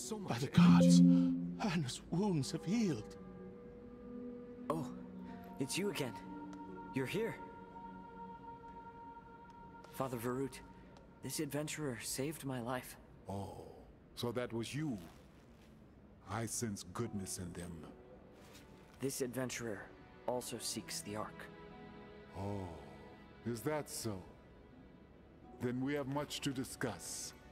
so much By the energy. gods, Anna's wounds have healed. Oh, it's you again. You're here. Father Varut, this adventurer saved my life. Oh, so that was you. I sense goodness in them. This adventurer also seeks the Ark. Oh, is that so? Then we have much to discuss.